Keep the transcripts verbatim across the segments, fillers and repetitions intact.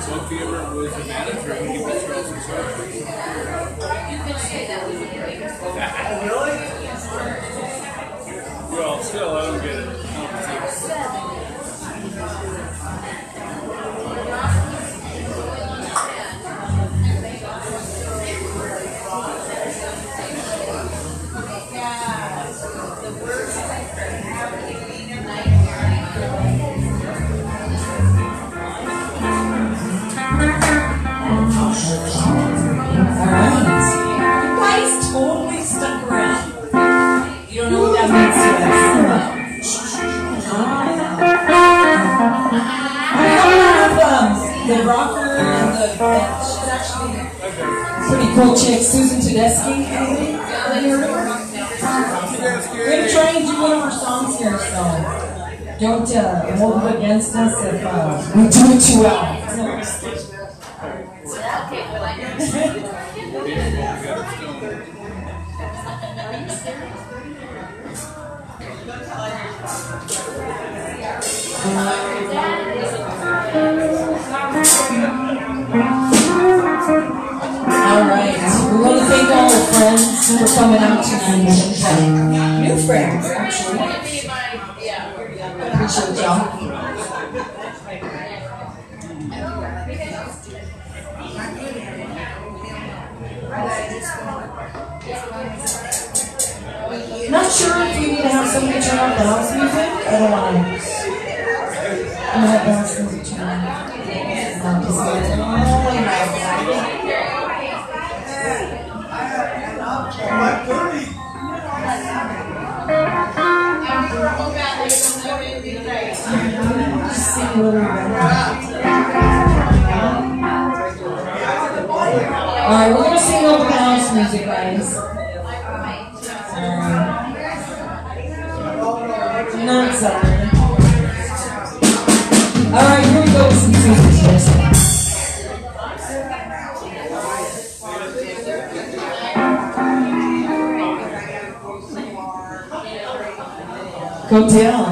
Sophie ever was a manager when he was Charles and Sophie. You could say that was a great. Really? Well, still, I don't get it. Totally stuck around. You don't know what that means to us. I have um, the rocker and the bench. She's actually a pretty cool chick, Susan Tedeschi. We're going to try and do one of our songs here, so don't uh, hold it against us if uh, we do it too well. Alright, we want to thank all our friends for coming out tonight. New friends, actually. Appreciate y'all. Not sure if we need to have somebody turn off the house music. I don't want to. I'm going to have the house music turn on. No, just kidding. Oh, just sing a little bit. Alright, we're going to sing over the house music, guys. Not sorry. Alright, here we go with some tunes. Go down.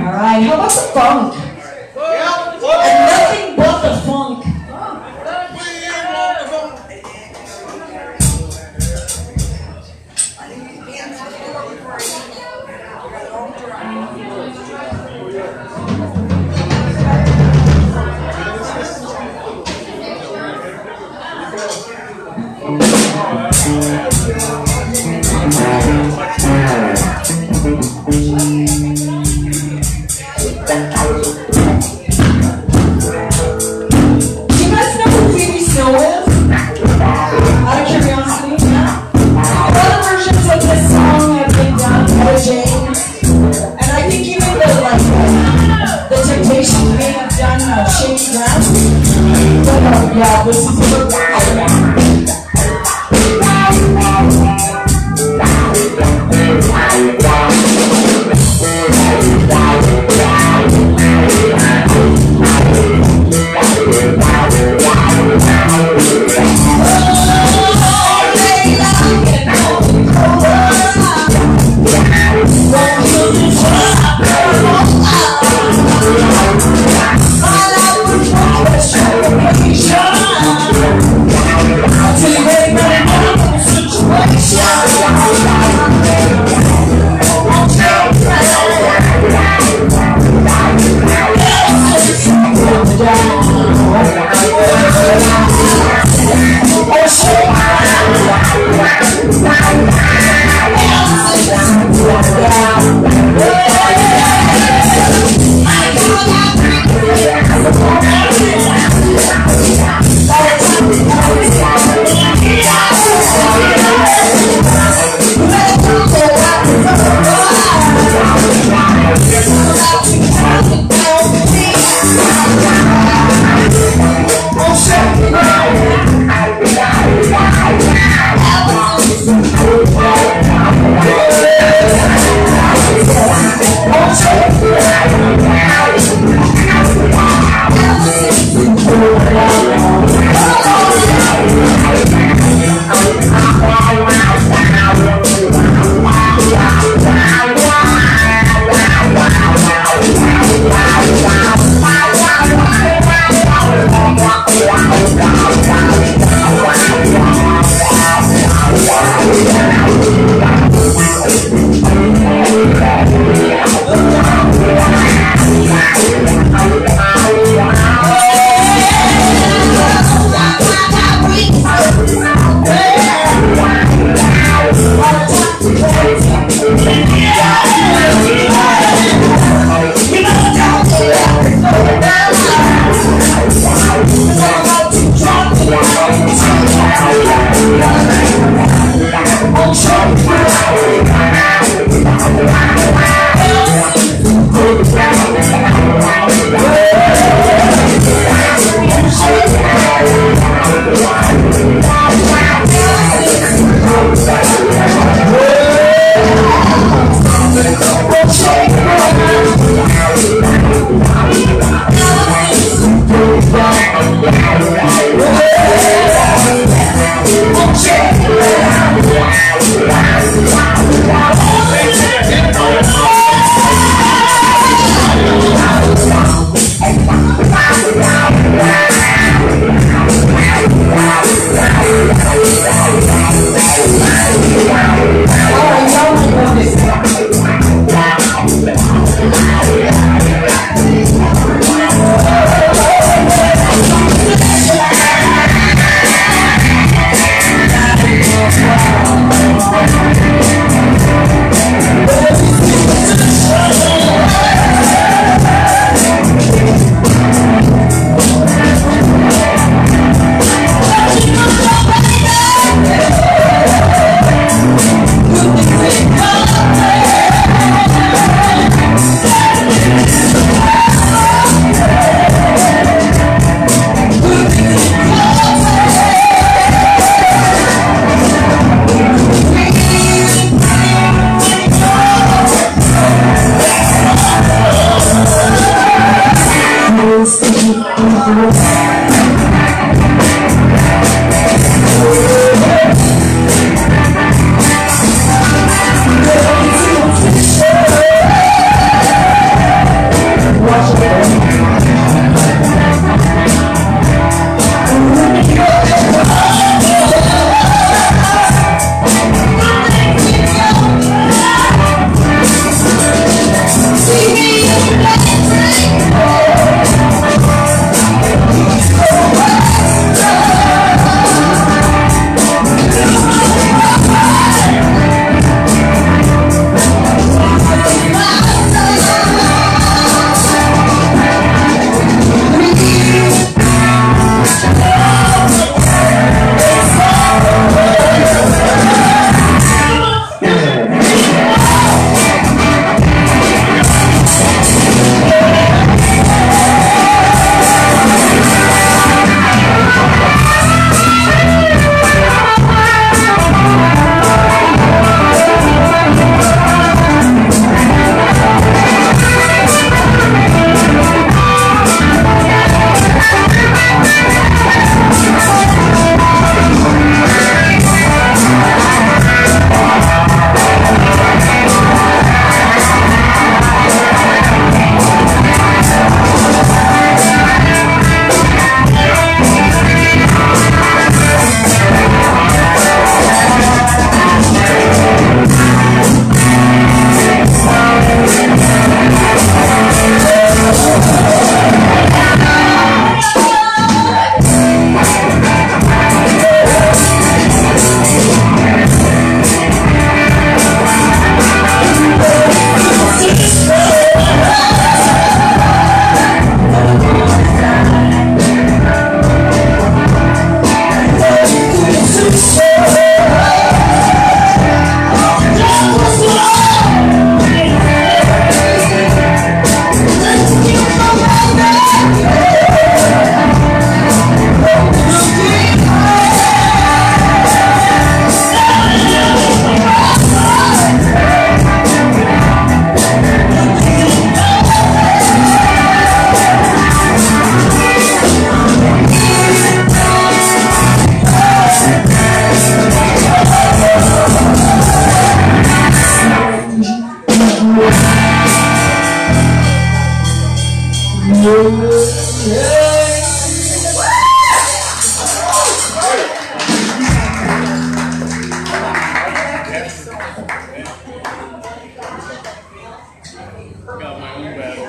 Alright, how about the funk? And nothing but the funk. Yeah, this is all I was for was your Got my own battle.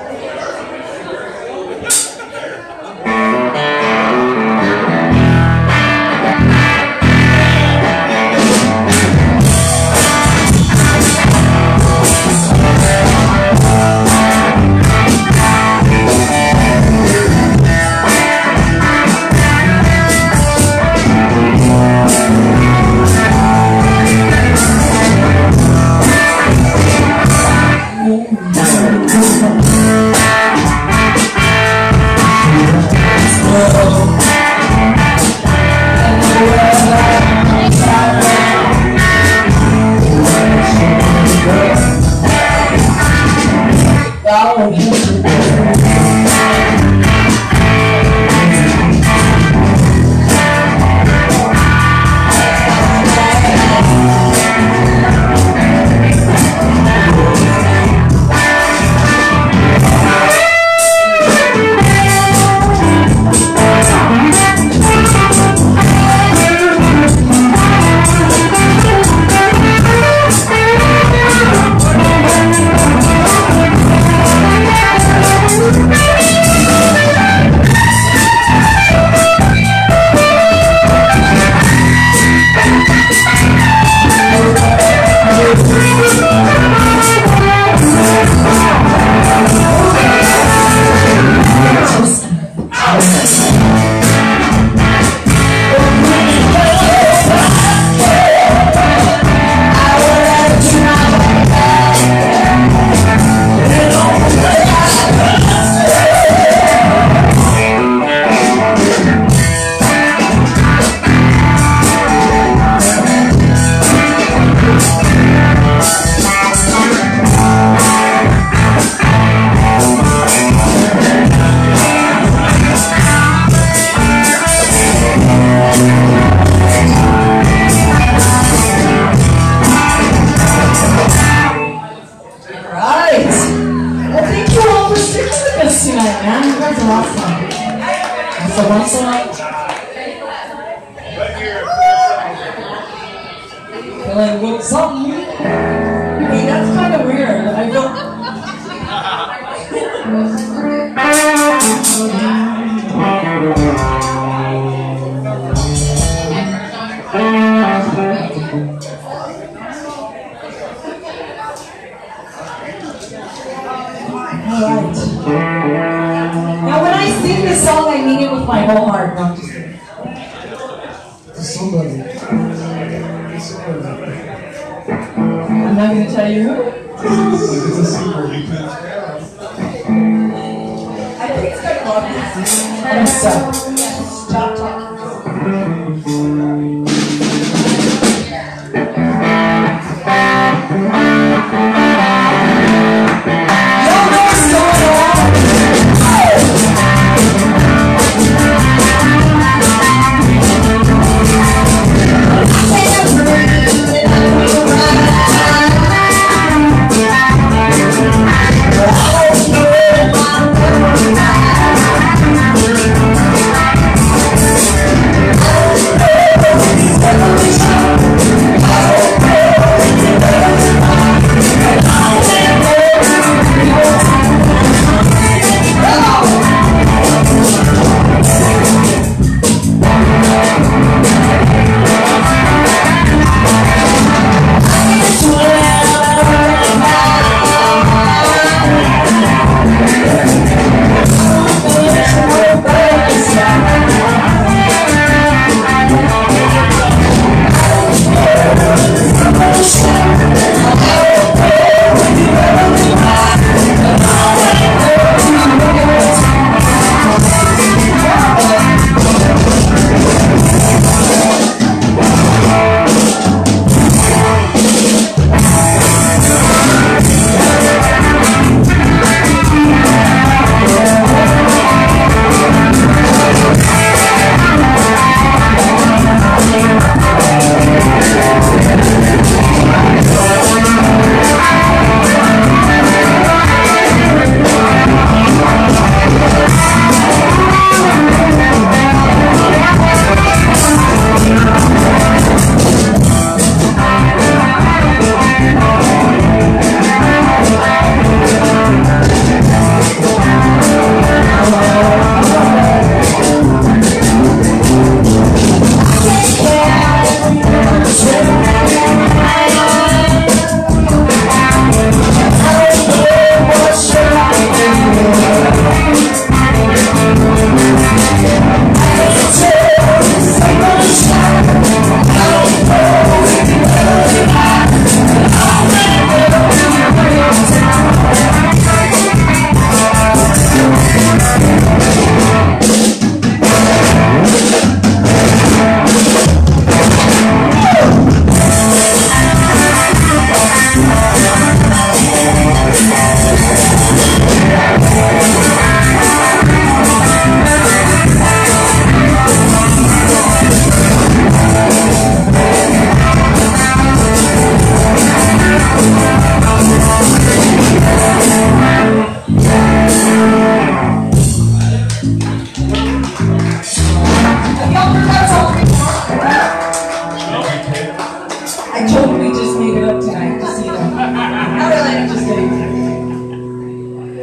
So one side. They're like, what's something? I mean, that's kind of weird. I feel. Alright. Now when I sing this song, I mean it with my whole heart, not just kidding. To somebody. To somebody. I'm not going to tell you who. It's a secret. You can't tell. I think it's kind of obvious. I'm stuck. Stop talking. Oh,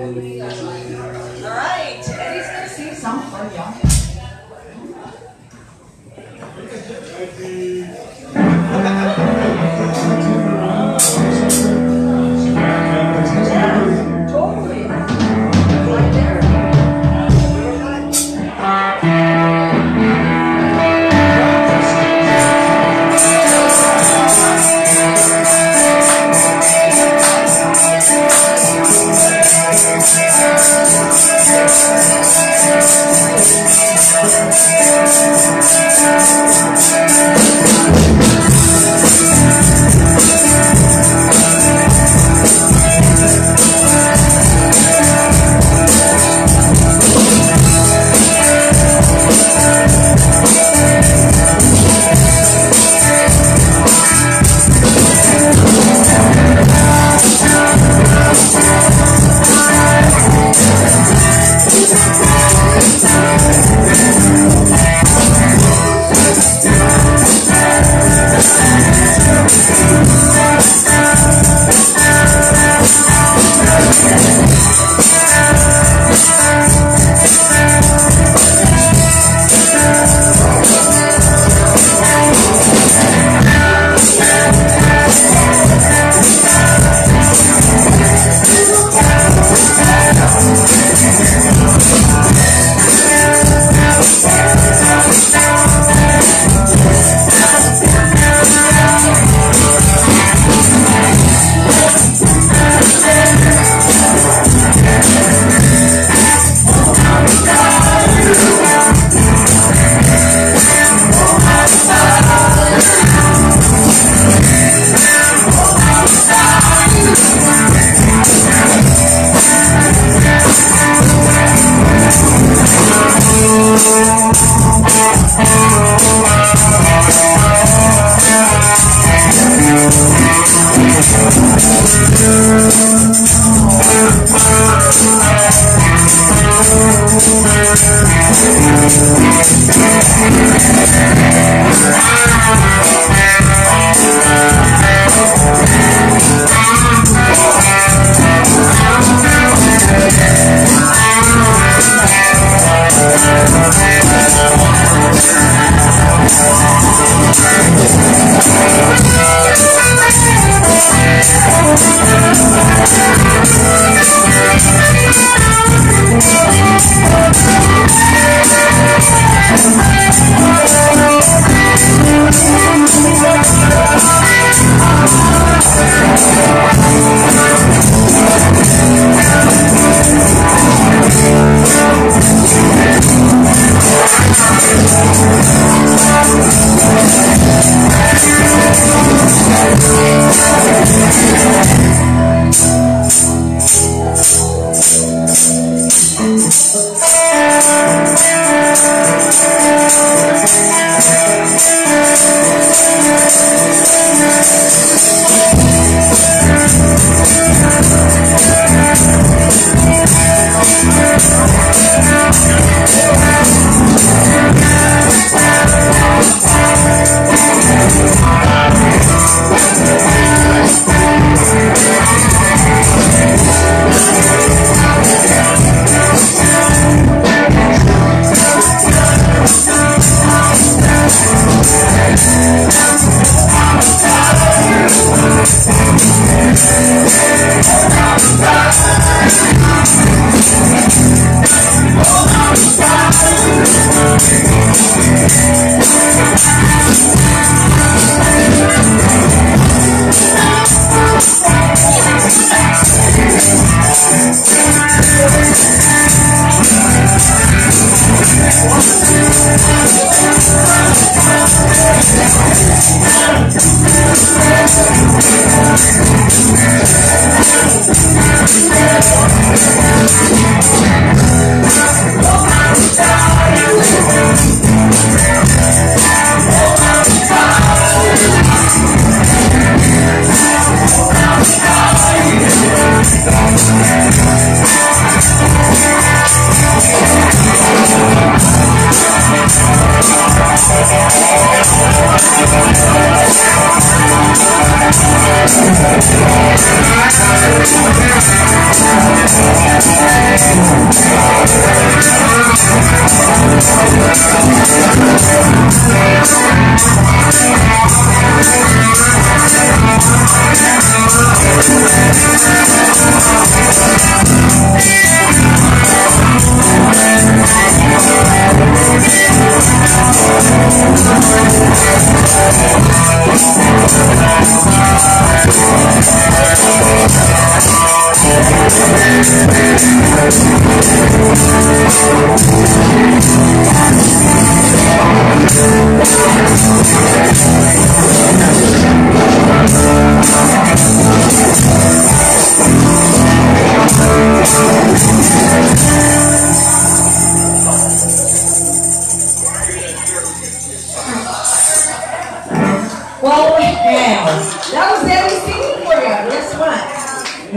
Alright, Eddie's gonna sing some for y'all. Totally. Right there. Thank you.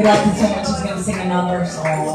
it up so much he's gonna sing another song.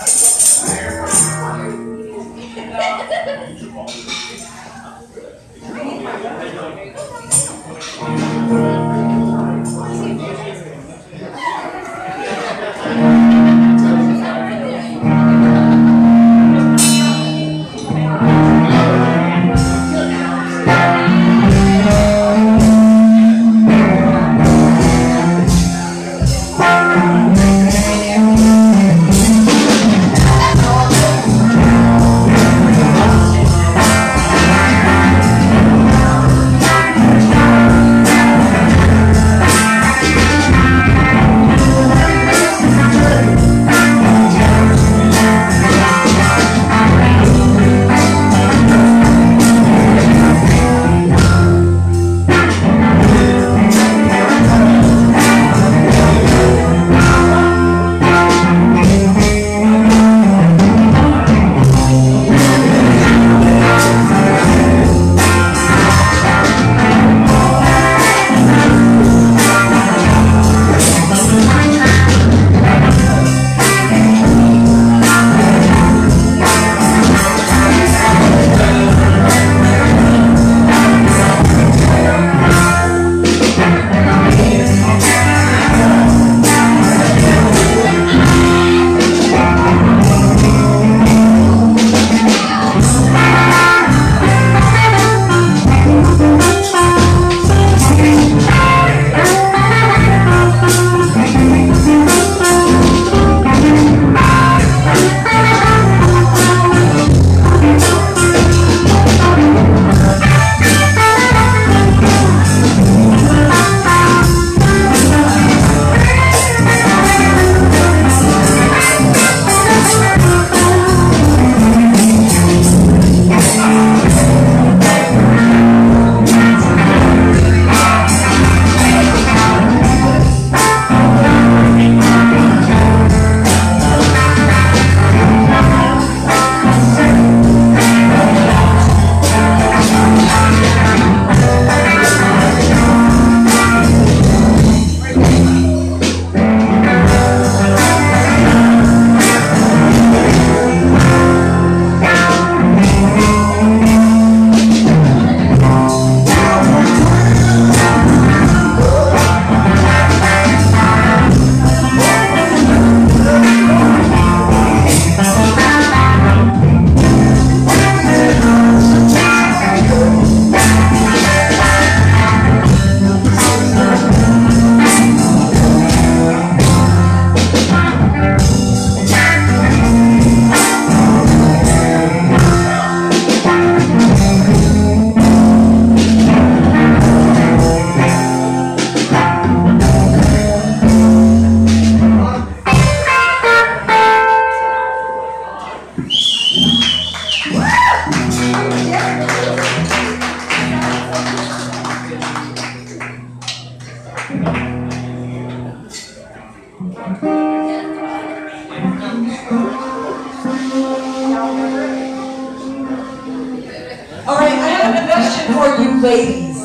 Alright, I have a question for you ladies.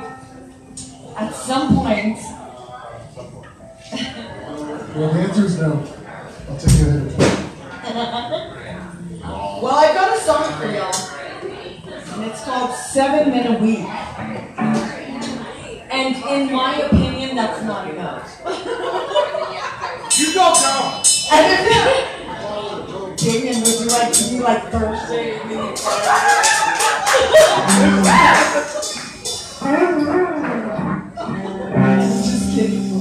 At some point... Well, the answer is no. I'll take it ahead. Well, I've got a song for y'all. And it's called Seven Men a Week. And in my opinion, that's not enough. You go, girl! And if Damien, would you like to be like Thursday and me and Friday? Just kidding.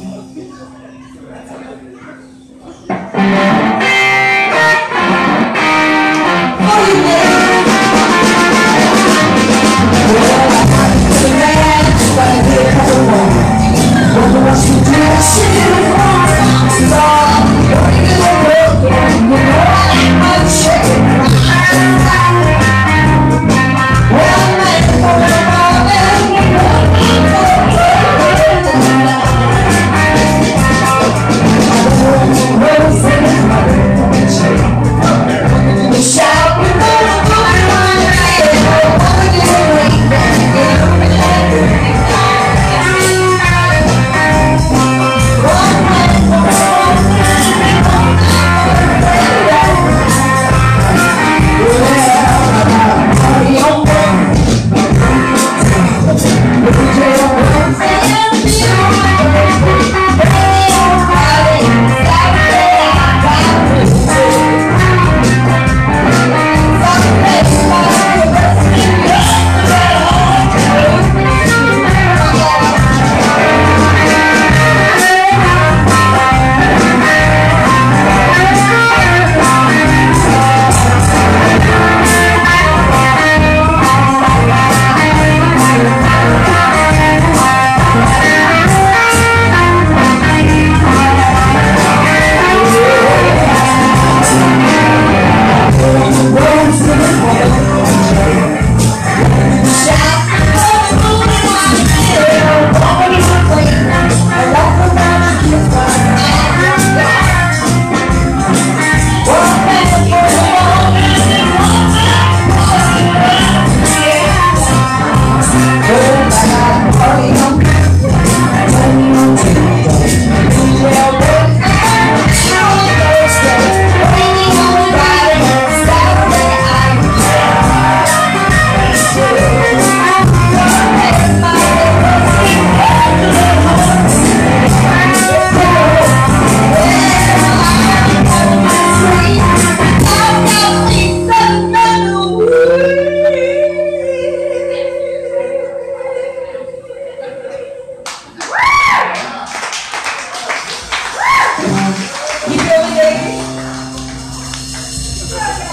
Well,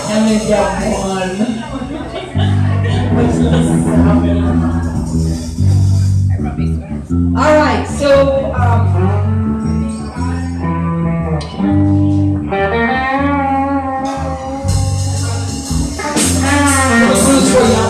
I'm gonna get one. Which is seven. All right, so um. Who's for y'all?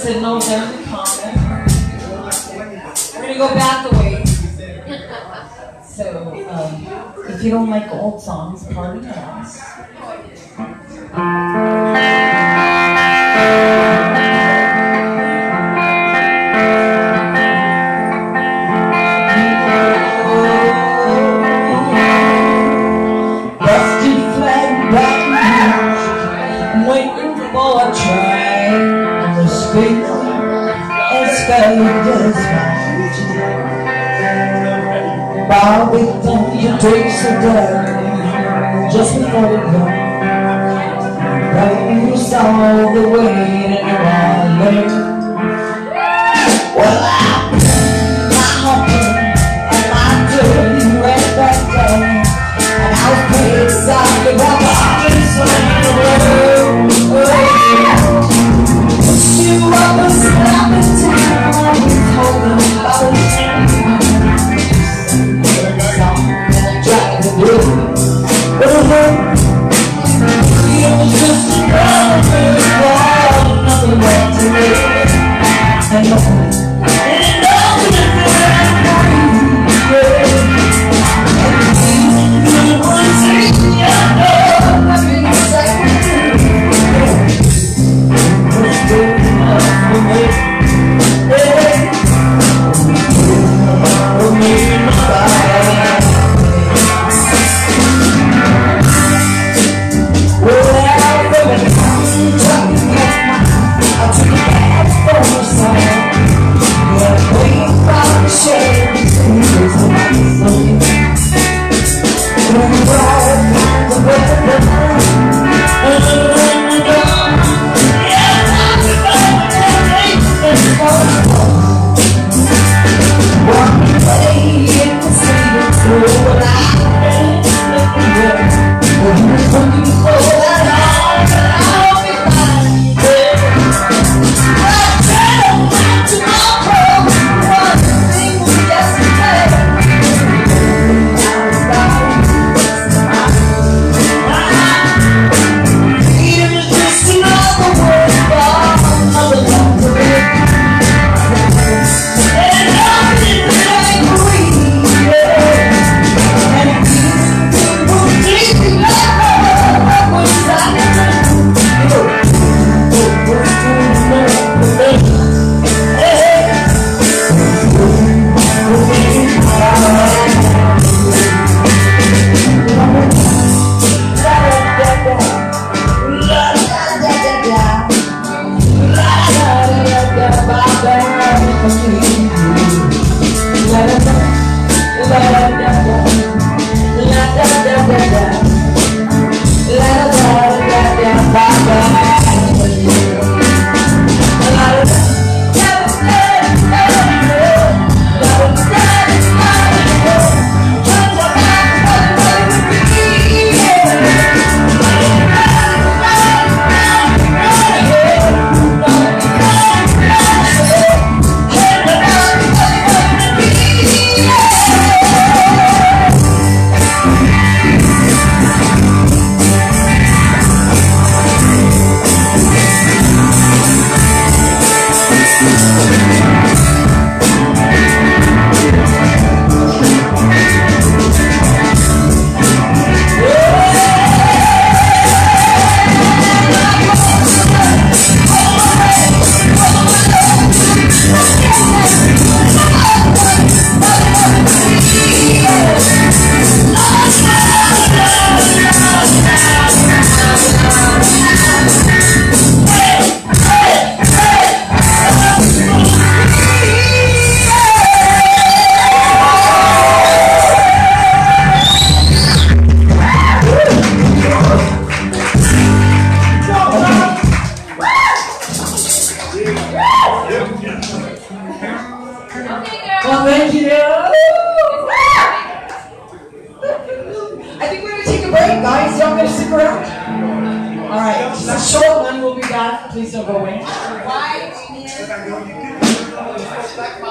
sitting over there in the comment. We're gonna go back a ways. So, um, if you don't like old songs, pardon us. Busted flag back waiting for a train on the street and scared as Bobby, don't you take so down just before you go. Baby, you saw the way that you're on there. Well, I my hoping and my dirty red back down, and I was paid sorry about Bobby slaying the world. You up and slap in town, I was holding about a hand. Well, thank you. I think we're going to take a break, guys. Y'all going to stick around? All right, just a short one. We'll be back. Please don't go away.